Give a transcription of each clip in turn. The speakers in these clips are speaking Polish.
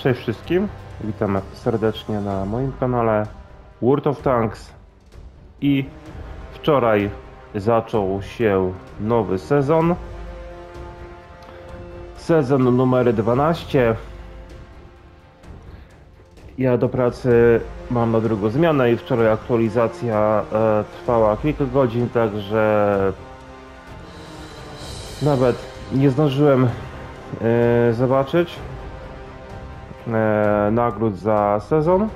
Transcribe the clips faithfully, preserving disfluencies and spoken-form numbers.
Cześć wszystkim, witam serdecznie na moim kanale World of Tanks i wczoraj zaczął się nowy sezon. Sezon numer dwanaście. Ja do pracy mam na drugą zmianę i wczoraj aktualizacja e, trwała kilka godzin, także nawet nie zdążyłem e, zobaczyć e, nagród za sezon.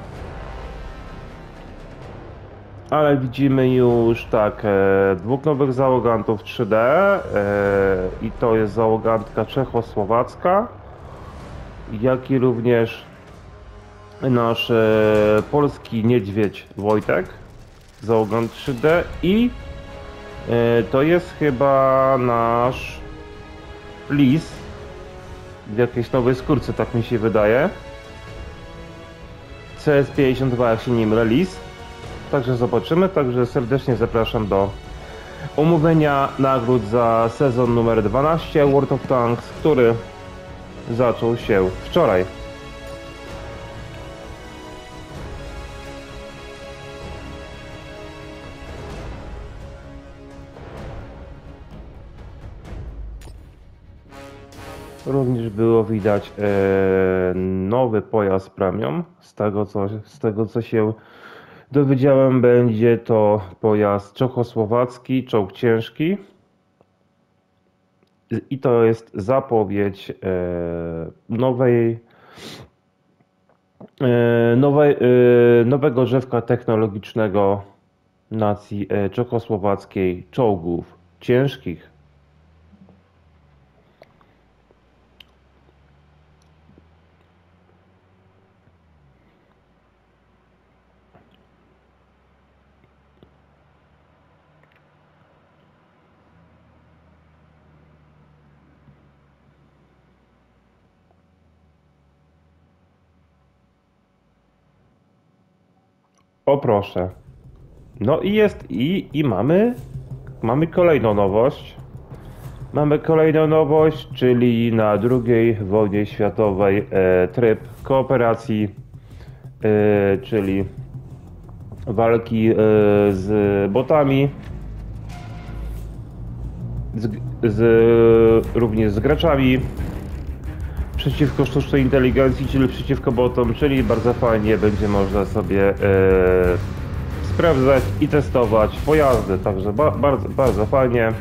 Ale widzimy już tak, e, dwóch nowych załogantów trzy D e, i to jest załogantka czechosłowacka, jak i również nasz e, polski niedźwiedź Wojtek, załogant trzy D i e, to jest chyba nasz lis w jakiejś nowej skórce, tak mi się wydaje. C S pięćdziesiąt dwa, jak się nie mylę, lis. Także zobaczymy, także serdecznie zapraszam do omówienia nagród za sezon numer dwanaście World of Tanks, który zaczął się wczoraj. Również było widać e, nowy pojazd premium. Z tego, co, z tego co się dowiedziałem, będzie to pojazd czechosłowacki, czołg ciężki. I to jest zapowiedź e, nowej, e, nowej, e, nowego drzewka technologicznego nacji e, czechosłowackiej, czołgów ciężkich. O proszę. No i jest i, i mamy mamy kolejną nowość. Mamy kolejną nowość, czyli na drugiej wojnie światowej e, tryb kooperacji, e, czyli walki e, z botami, z, z, również z graczami przeciwko sztucznej inteligencji, czyli przeciwko botom, czyli bardzo fajnie będzie można sobie e, sprawdzać i testować pojazdy, także ba bardzo, bardzo fajnie.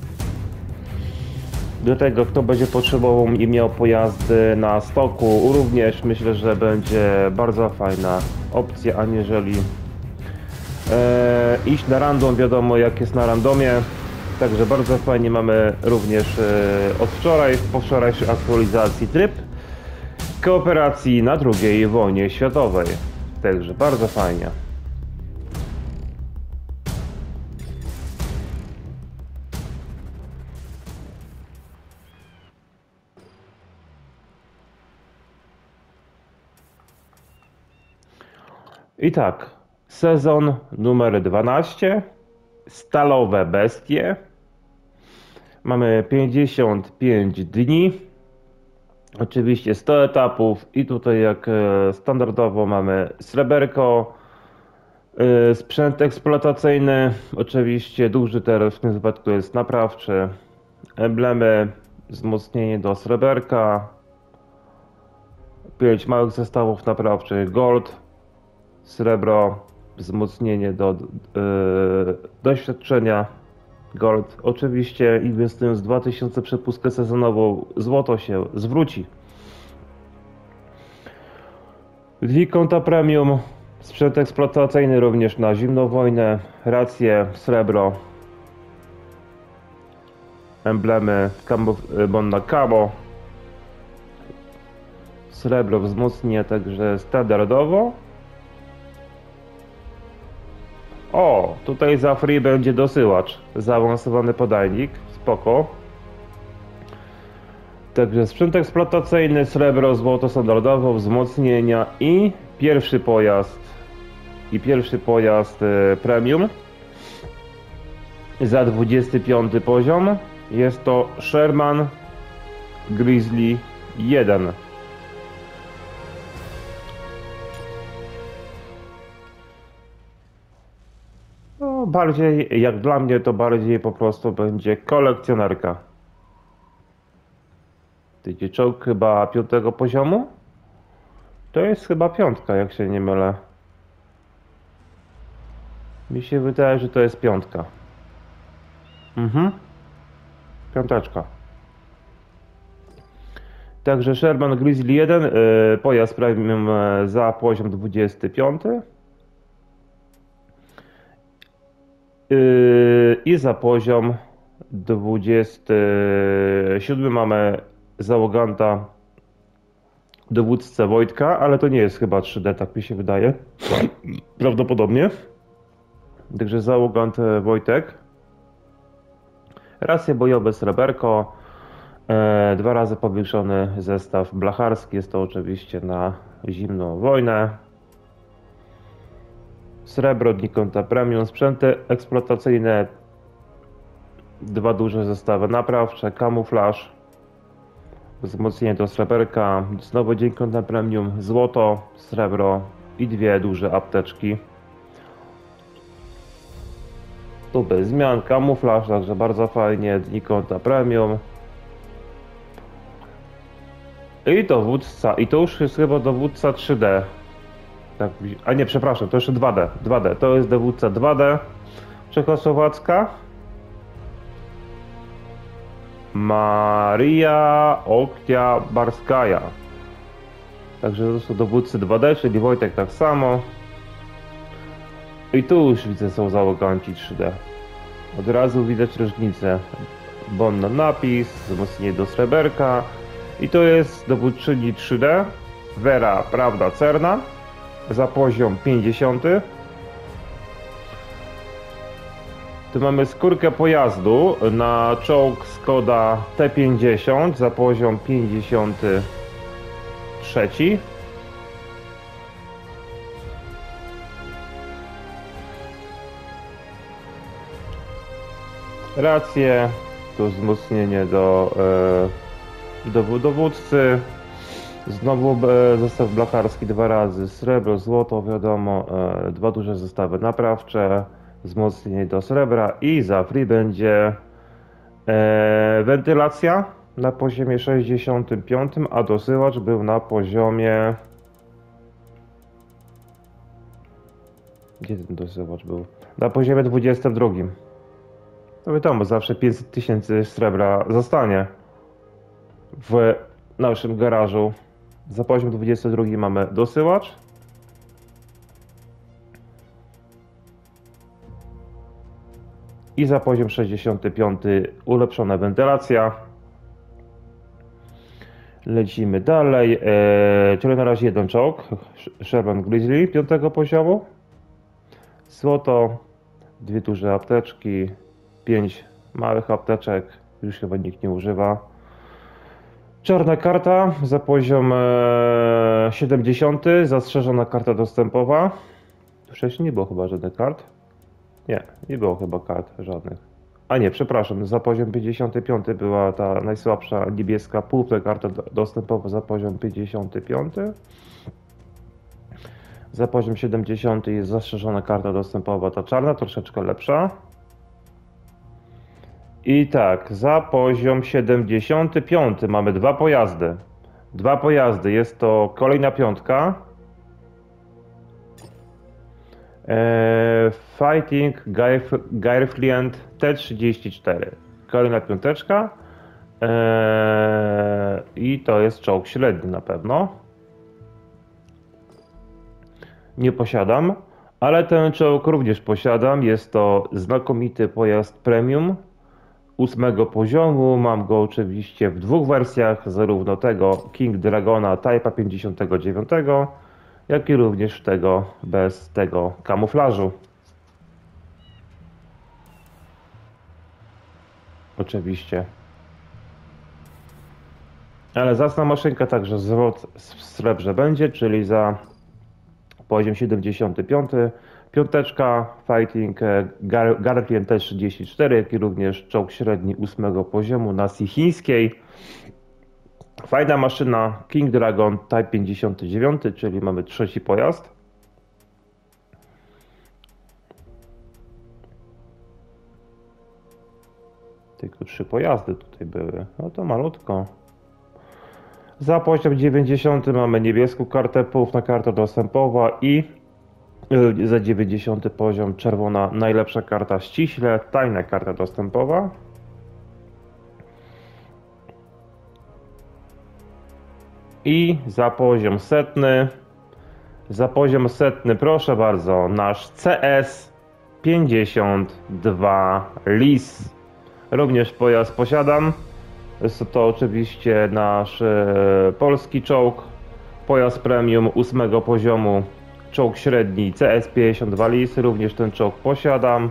Do tego, kto będzie potrzebował i miał pojazdy na stoku, również myślę, że będzie bardzo fajna opcja, aniżeli e, iść na random. Wiadomo, jak jest na randomie. Także bardzo fajnie mamy również e, od wczoraj, po wczorajszej aktualizacji tryb kooperacji na drugiej wojnie światowej. Także bardzo fajnie. I tak, sezon numer dwanaście, stalowe bestie. Mamy pięćdziesiąt pięć dni, oczywiście sto etapów i tutaj jak standardowo mamy sreberko, sprzęt eksploatacyjny, oczywiście duży teraz w tym wypadku jest naprawczy, emblemy, wzmocnienie do sreberka, pięć małych zestawów naprawczych, gold, srebro, wzmocnienie do yy, doświadczenia, gold. Oczywiście inwestując w dwa tysiące przepustkę sezonową, złoto się zwróci. Dwie konta premium, sprzęt eksploatacyjny również na zimną wojnę, racje, srebro, emblemy Bonna Camo, srebro, wzmocnienie także standardowo. O, tutaj za free będzie dosyłacz, zaawansowany podajnik, spoko. Także sprzęt eksploatacyjny, srebro, złoto standardowo, wzmocnienia i pierwszy pojazd i pierwszy pojazd e, premium za dwudziesty piąty poziom. Jest to Sherman Grizzly jeden. No, bardziej, jak dla mnie, to bardziej po prostu będzie kolekcjonerka. Tydzie czołg chyba piątego poziomu? To jest chyba piątka, jak się nie mylę. Mi się wydaje, że to jest piątka. Mhm. Piąteczka. Także Sherman Grizzly jeden, yy, pojazd premium yy, za poziom dwudziesty piąty. Yy, I za poziom dwudziesty siódmy mamy załoganta dowódcę Wojtka, ale to nie jest chyba trzy D, tak mi się wydaje. Prawdopodobnie. Także załogant Wojtek. Racje bojowe sreberko. E, dwa razy powiększony zestaw blacharski. Jest to oczywiście na zimną wojnę. Srebro Nikonta Premium. Sprzęty eksploatacyjne. Dwa duże zestawy naprawcze. Kamuflaż. Wzmocnienie do sreberka. Znowu Nikonta Premium. Złoto, srebro i dwie duże apteczki. Tu bez zmian, kamuflaż, także bardzo fajnie, Nikonta Premium. I dowódca, i to już jest chyba dowódca trzy D. Tak, a nie, przepraszam, to jeszcze dwa D, dwa D, to jest dowódca dwa D, czechosłowacka. Maria Oktiabarskaja. Także to są dowódcy dwa D, czyli Wojtek tak samo. I tu już widzę, są załoganci trzy D. Od razu widać różnicę. Bonna napis, wzmocnienie do sreberka. I to jest dowódczyni trzy D. Vera Prawda Cerna. Za poziom pięćdziesiąty. Tu mamy skórkę pojazdu na czołg Skoda T pięćdziesiąt za poziom pięćdziesiąty trzeci. Racje, tu wzmocnienie do, e, do dowódcy, znowu e, zestaw blacharski dwa razy, srebro, złoto, wiadomo, e, dwa duże zestawy naprawcze, wzmocnienie do srebra i za free będzie e, wentylacja na poziomie sześćdziesiątym piątym, a dosyłacz był na poziomie... Gdzie ten dosyłacz był? Na poziomie dwudziestym drugim. No wiadomo, zawsze pięćset tysięcy srebra zostanie w naszym garażu. Za poziom dwudziesty drugi mamy dosyłacz. I za poziom sześćdziesiąty piąty ulepszona wentylacja. Lecimy dalej. Eee, czyli na razie jeden czołg. Sherman Grizzly piątego poziomu. Złoto. Dwie duże apteczki. Pięć małych apteczek. Już chyba nikt nie używa. Czarna karta za poziom e, siedemdziesiąty. Zastrzeżona karta dostępowa. Wcześniej nie było chyba żadnych kart. Nie, nie było chyba kart żadnych. A nie, przepraszam, za poziom pięćdziesiąty piąty była ta najsłabsza niebieska półtora karta dostępowa za poziom pięćdziesiąty piąty. Za poziom siedemdziesiąty jest zastrzeżona karta dostępowa, ta czarna, troszeczkę lepsza. I tak, za poziom siedemdziesiąty piąty mamy dwa pojazdy. Dwa pojazdy, jest to kolejna piątka. Eee, Fighting Garfliend T trzydzieści cztery. Kolejna piąteczka. Eee, I to jest czołg średni na pewno. Nie posiadam, ale ten czołg również posiadam. Jest to znakomity pojazd premium ósmego poziomu. Mam go oczywiście w dwóch wersjach, zarówno tego King Dragona Type'a pięćdziesiątego dziewiątego, jak i również tego bez tego kamuflażu. Oczywiście. Ale zacna maszynka, także zwrot w srebrze będzie, czyli za poziom siedemdziesiąty piąty. Piąteczka Fighting Garfliend T trzydzieści cztery, jak i również czołg średni ósmego poziomu nasji chińskiej. Fajna maszyna King Dragon Type pięćdziesiąty dziewiąty, czyli mamy trzeci pojazd. Tylko trzy pojazdy tutaj były. No to malutko. Za poziom dziewięćdziesiąty mamy niebieską kartę, poufna karta dostępowa i yy, za dziewięćdziesiąty poziom czerwona najlepsza karta ściśle, tajna karta dostępowa. I za poziom setny, za poziom setny proszę bardzo, nasz C S pięćdziesiąt dwa Lis. Również pojazd posiadam. Jest to oczywiście nasz e, polski czołg. Pojazd premium ósmego poziomu, czołg średni C S pięćdziesiąt dwa Lis. Również ten czołg posiadam.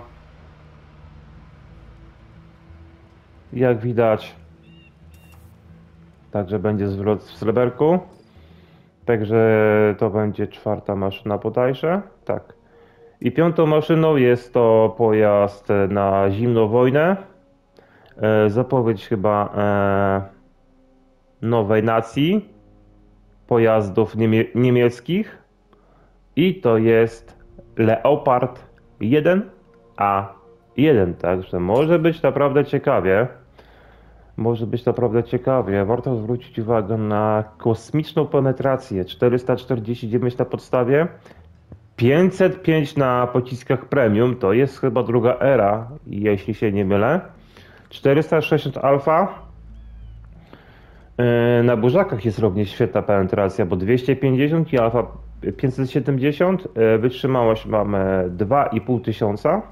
Jak widać. Także będzie zwrot w sreberku. Także to będzie czwarta maszyna bodajże. Tak. I piątą maszyną jest to pojazd na zimną wojnę. E, zapowiedź chyba e, nowej nacji pojazdów niemie niemieckich. I to jest Leopard jeden A jeden. Także może być naprawdę ciekawie. Może być naprawdę ciekawie. Warto zwrócić uwagę na kosmiczną penetrację. czterysta czterdzieści dziewięć na podstawie, pięćset pięć na pociskach premium. To jest chyba druga era, jeśli się nie mylę. czterysta sześćdziesiąt alfa. Na burzakach jest również świetna penetracja, bo dwieście pięćdziesiąt i alfa pięćset siedemdziesiąt. Wytrzymałość mamy dwa i pół tysiąca.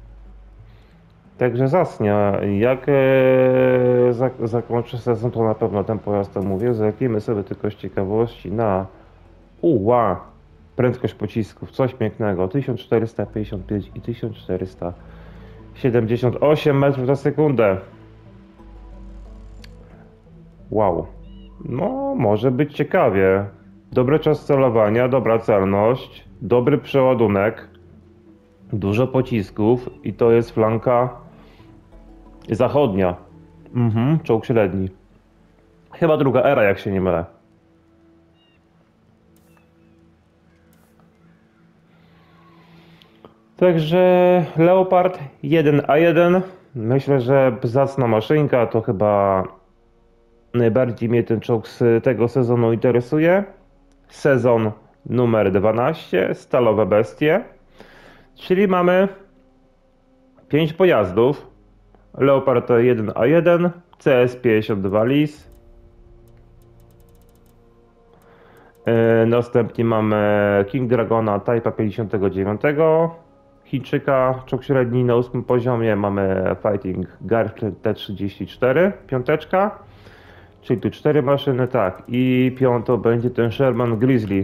Także zacnie. Jak e, zak zakończę sezon, to na pewno ten pojazd to mówię. Zerknijmy sobie tylko z ciekawości na uła, prędkość pocisków. Coś pięknego. tysiąc czterysta pięćdziesiąt pięć i tysiąc czterysta siedemdziesiąt osiem metrów na sekundę. Wow. No, może być ciekawie. Dobry czas celowania, dobra celność, dobry przeładunek, dużo pocisków i to jest flanka zachodnia. Mhm, czołg średni. Chyba druga era, jak się nie mylę. Także Leopard jeden A jeden. Myślę, że zacna maszynka, to chyba najbardziej mnie ten czołg z tego sezonu interesuje. Sezon numer dwanaście, Stalowe Bestie. Czyli mamy pięć pojazdów. Leopard jeden A jeden, C S pięćdziesiąt dwa Lis. Yy, następnie mamy King Dragona Type'a pięćdziesiątego dziewiątego. Chińczyka, czołg średni na ósmym poziomie. Mamy Fighting Garfield T trzydzieści cztery, piąteczka. Czyli tu cztery maszyny, tak. I piąto będzie ten Sherman Grizzly.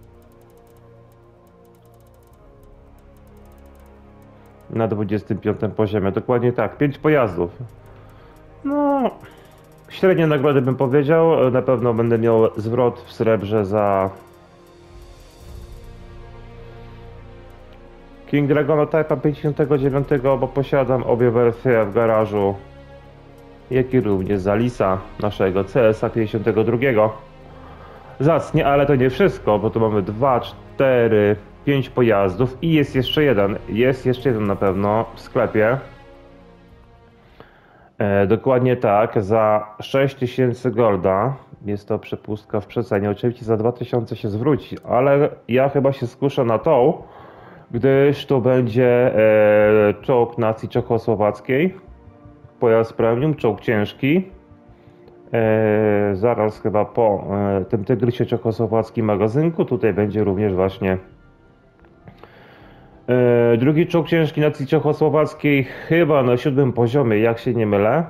Na dwudziestym piątym poziomie, dokładnie tak, pięć pojazdów. No, średnie nagrody bym powiedział, na pewno będę miał zwrot w srebrze za King Dragona Type'a pięćdziesiątego dziewiątego, bo posiadam obie wersje w garażu, jak i również za Lisa, naszego C S a pięćdziesiątego drugiego. Zacnie, ale to nie wszystko, bo tu mamy dwa, cztery, pięć pojazdów i jest jeszcze jeden. Jest jeszcze jeden na pewno w sklepie. E, dokładnie tak, za sześć tysięcy golda. Jest to przepustka w przecenie. Oczywiście za dwa tysiące się zwróci, ale ja chyba się skuszę na tą, gdyż to będzie e, czołg nacji czechosłowackiej. Pojazd premium, czołg ciężki. E, zaraz chyba po e, tym tygrysie czechosłowackim magazynku. Tutaj będzie również właśnie e, drugi czołg ciężki nacji czechosłowackiej, chyba na siódmym poziomie, jak się nie mylę.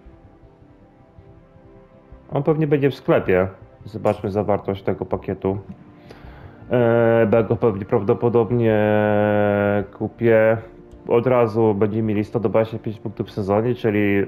On pewnie będzie w sklepie. Zobaczmy zawartość tego pakietu. E, bo go pewnie prawdopodobnie kupię. Od razu będziemy mieli sto dwadzieścia pięć punktów w sezonie, czyli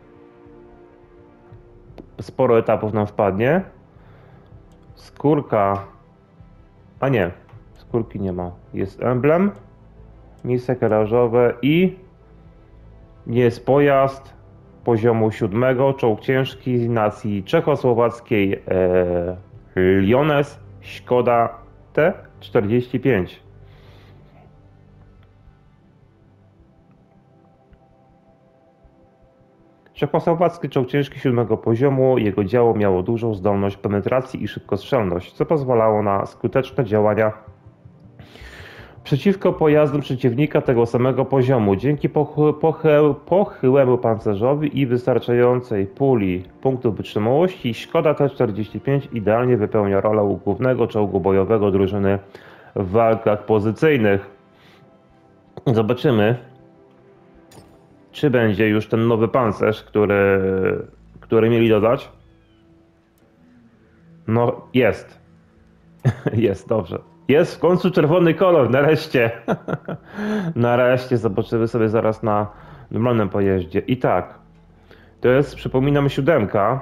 sporo etapów nam wpadnie. Skórka. A nie, skórki nie ma. Jest emblem, miejsce garażowe i jest pojazd poziomu siódmego, czołg ciężki z nacji czechosłowackiej e, Liones Skoda T czterdzieści pięć. Czechosłowacki czołg ciężki siódmego poziomu, jego działo miało dużą zdolność penetracji i szybkostrzelność, co pozwalało na skuteczne działania przeciwko pojazdom przeciwnika tego samego poziomu. Dzięki pochy pochy pochyłemu pancerzowi i wystarczającej puli punktów wytrzymałości, Szkoda T czterdzieści pięć idealnie wypełnia rolę głównego czołgu bojowego drużyny w walkach pozycyjnych. Zobaczymy, czy będzie już ten nowy pancerz, który, który mieli dodać. No jest. Jest, dobrze. Jest w końcu czerwony kolor, nareszcie. Nareszcie zobaczymy sobie zaraz na normalnym pojeździe. I tak, to jest, przypominam, siódemka.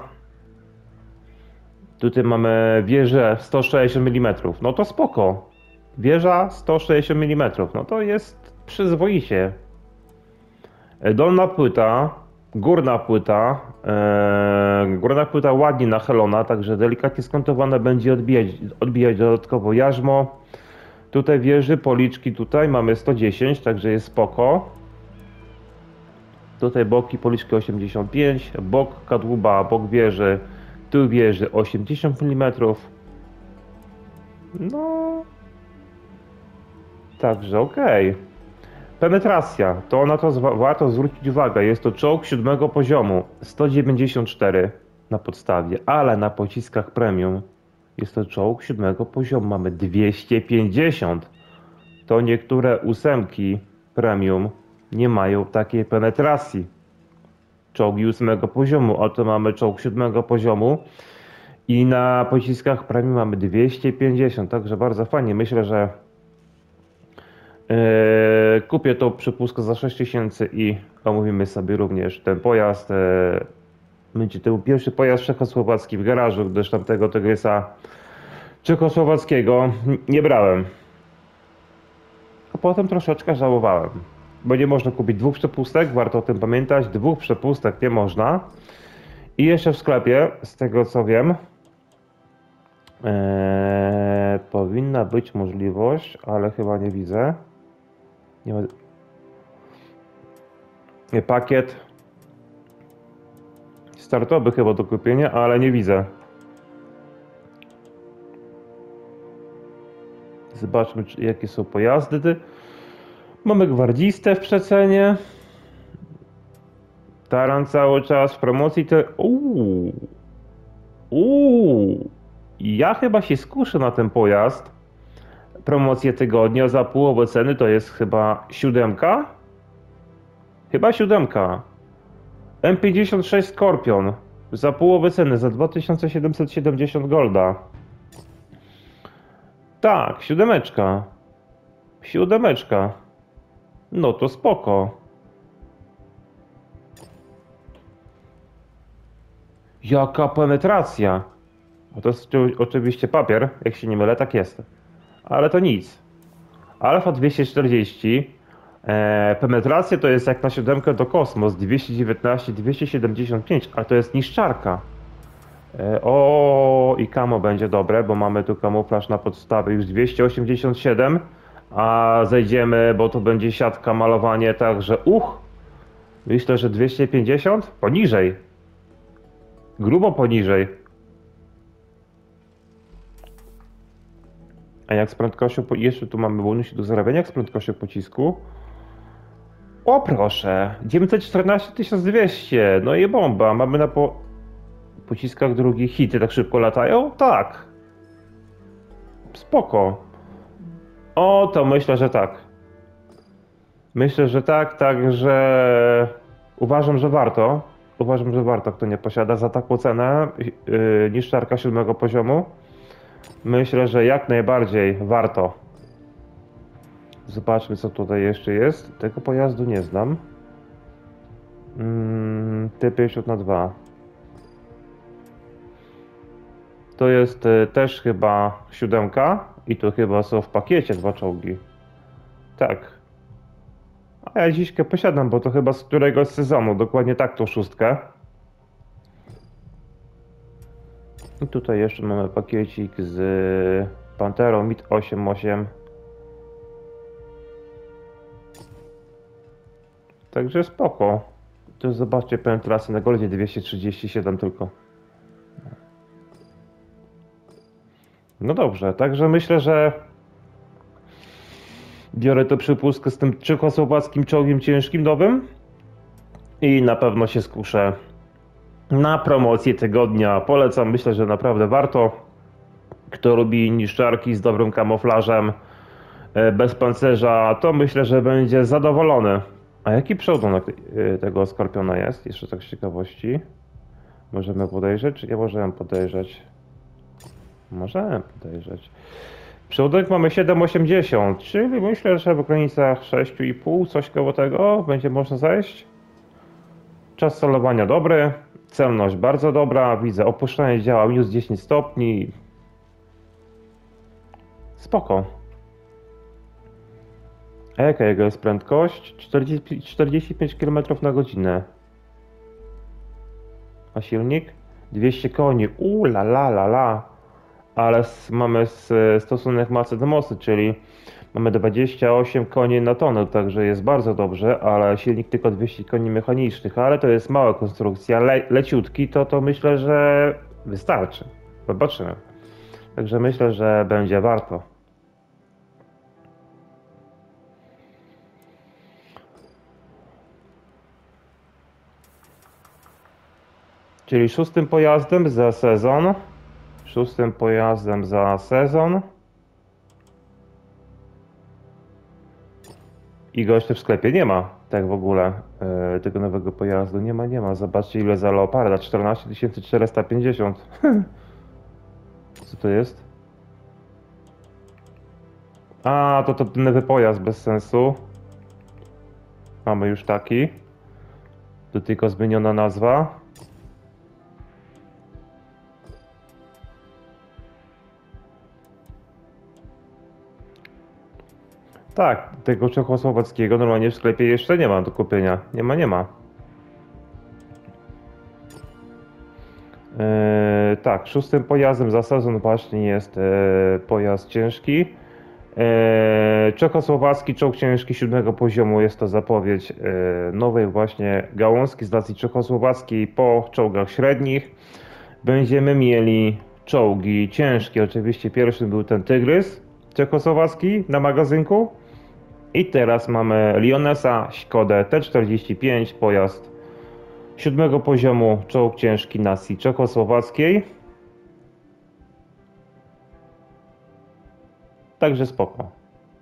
Tutaj mamy wieżę sto sześćdziesiąt milimetrów. No to spoko. Wieża sto sześćdziesiąt milimetrów. No to jest przyzwoicie. Dolna płyta, górna płyta, ee, górna płyta ładnie nachylona, także delikatnie skontowana, będzie odbijać, odbijać dodatkowo jarzmo. Tutaj wieży, policzki tutaj mamy sto dziesięć, także jest spoko. Tutaj boki, policzki osiemdziesiąt pięć, bok kadłuba, bok wieży, tył wieży osiemdziesiąt milimetrów. No, także okej. Okay. Penetracja, to na to warto zwrócić uwagę, jest to czołg siódmego poziomu, sto dziewięćdziesiąt cztery na podstawie, ale na pociskach premium jest to czołg siódmego poziomu, mamy dwieście pięćdziesiąt. To niektóre ósemki premium nie mają takiej penetracji. Czołgi ósmego poziomu, a to mamy czołg siódmego poziomu i na pociskach premium mamy dwieście pięćdziesiąt, także bardzo fajnie, myślę, że Eee, kupię tą przepustkę za sześć tysięcy i omówimy sobie również ten pojazd. Eee, będzie to pierwszy pojazd czechosłowacki w garażu, gdyż tamtego Tygrysa czechosłowackiego nie brałem. A potem troszeczkę żałowałem, bo nie można kupić dwóch przepustek, warto o tym pamiętać, dwóch przepustek nie można. I jeszcze w sklepie, z tego co wiem, eee, powinna być możliwość, ale chyba nie widzę. Nie ma... Pakiet startowy chyba do kupienia, ale nie widzę. Zobaczmy, czy, jakie są pojazdy. Mamy gwardzistę w przecenie. Taran cały czas w promocji. Te... Uuu. Uuu. Ja chyba się skuszę na ten pojazd. Promocję tygodnia za połowę ceny to jest chyba siódemka? Chyba siódemka. M pięćdziesiąt sześć Scorpion za połowę ceny, za dwa tysiące siedemset siedemdziesiąt golda. Tak, siódemeczka. Siódemeczka. No to spoko. Jaka penetracja. To jest oczywiście papier, jak się nie mylę, tak jest. Ale to nic. Alfa dwieście czterdzieści. E, penetracja to jest jak na siódemkę do Kosmos dwieście dziewiętnaście, dwieście siedemdziesiąt pięć, a to jest niszczarka. E, o i kamo będzie dobre, bo mamy tu kamuflaż na podstawie już dwieście osiemdziesiąt siedem, a zejdziemy, bo to będzie siatka, malowanie, także uch. Myślę, że dwieście pięćdziesiąt? Poniżej. Grubo poniżej. A jak z prędkością, jeszcze tu mamy bonusy do zarabiania, jak z prędkością pocisku? O proszę, dziewięćset czternaście tysiąc dwieście, no i bomba, mamy na po... pociskach drugi hity, tak szybko latają? Tak. Spoko. O, to myślę, że tak. Myślę, że tak, także uważam, że warto. Uważam, że warto, kto nie posiada za taką cenę yy, niszczarka siódmego poziomu. Myślę, że jak najbardziej warto. Zobaczmy, co tutaj jeszcze jest. Tego pojazdu nie znam. Hmm, T pięćdziesiąt na dwa. To jest y, też chyba siódemka. I tu chyba są w pakiecie dwa czołgi. Tak. A ja dziśkę posiadam, bo to chyba z któregoś sezonu. Dokładnie tak, tą szóstkę. I tutaj jeszcze mamy pakiecik z Panterą M I T osiem osiem. Także spoko. To zobaczcie penetrację na goldzie dwieście trzydzieści siedem tylko. No dobrze, także myślę, że biorę tę przypustkę z tym czechosłowackim czołgiem ciężkim nowym i na pewno się skuszę na promocję tygodnia. Polecam, myślę, że naprawdę warto. Kto lubi niszczarki z dobrym kamuflażem, bez pancerza, to myślę, że będzie zadowolony. A jaki przeładunek tego Skorpiona jest? Jeszcze tak z ciekawości. Możemy podejrzeć, czy nie możemy podejrzeć? Możemy podejrzeć. Przeładunek mamy siedem osiemdziesiąt, czyli myślę, że w granicach sześć i pół, coś koło tego będzie można zejść. Czas celowania dobry, celność bardzo dobra, widzę opuszczenie działa minus dziesięć stopni. Spoko. A jaka jego jest prędkość? czterdzieści, czterdzieści pięć kilometrów na godzinę. A silnik? dwieście koni. Uuu, la la la la. Ale mamy stosunek masy do mocy, czyli mamy dwadzieścia osiem koni na tonę, także jest bardzo dobrze, ale silnik tylko dwieście koni mechanicznych, ale to jest mała konstrukcja, le leciutki, to to myślę, że wystarczy. Zobaczymy. Także myślę, że będzie warto. Czyli szóstym pojazdem za sezon. Szóstym pojazdem za sezon. I go jeszcze w sklepie nie ma, tak w ogóle, yy, tego nowego pojazdu. Nie ma, nie ma. Zobaczcie ile za Leoparda. czternaście tysięcy czterysta pięćdziesiąt. Co to jest? A, to to nowy pojazd bez sensu. Mamy już taki. Tu tylko zmieniona nazwa. Tak, tego czechosłowackiego normalnie w sklepie jeszcze nie ma do kupienia. Nie ma, nie ma. Eee, tak, szóstym pojazdem za sezon właśnie jest e, pojazd ciężki. Eee, czechosłowacki czołg ciężki siódmego poziomu, jest to zapowiedź e, nowej właśnie gałązki z nacji czechosłowackiej po czołgach średnich. Będziemy mieli czołgi ciężkie. Oczywiście pierwszym był ten Tygrys czechosłowacki na magazynku. I teraz mamy Lionesa, Škodę T czterdzieści pięć, pojazd siódmego poziomu, czołg ciężki nacji czechosłowackiej. Także spoko.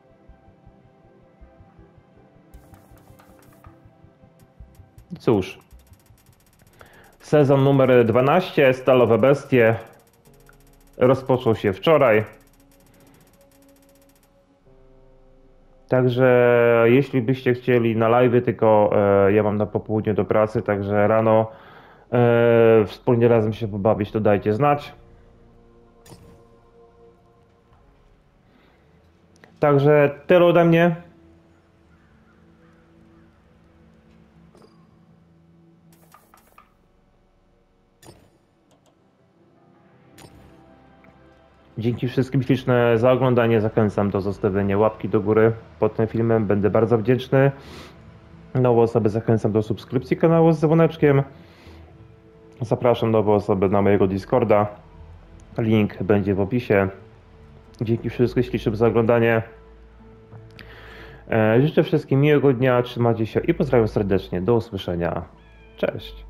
Cóż, sezon numer dwanaście, Stalowe Bestie, rozpoczął się wczoraj. Także jeśli byście chcieli na live, tylko e, ja mam na popołudnie do pracy, także rano e, wspólnie razem się pobawić, to dajcie znać. Także tyle ode mnie. Dzięki wszystkim śliczne za oglądanie. Zachęcam do zostawienia łapki do góry pod tym filmem. Będę bardzo wdzięczny. Nowe osoby zachęcam do subskrypcji kanału z dzwoneczkiem. Zapraszam nowe osoby na mojego Discorda. Link będzie w opisie. Dzięki wszystkim ślicznym za oglądanie. Życzę wszystkim miłego dnia. Trzymajcie się i pozdrawiam serdecznie. Do usłyszenia. Cześć.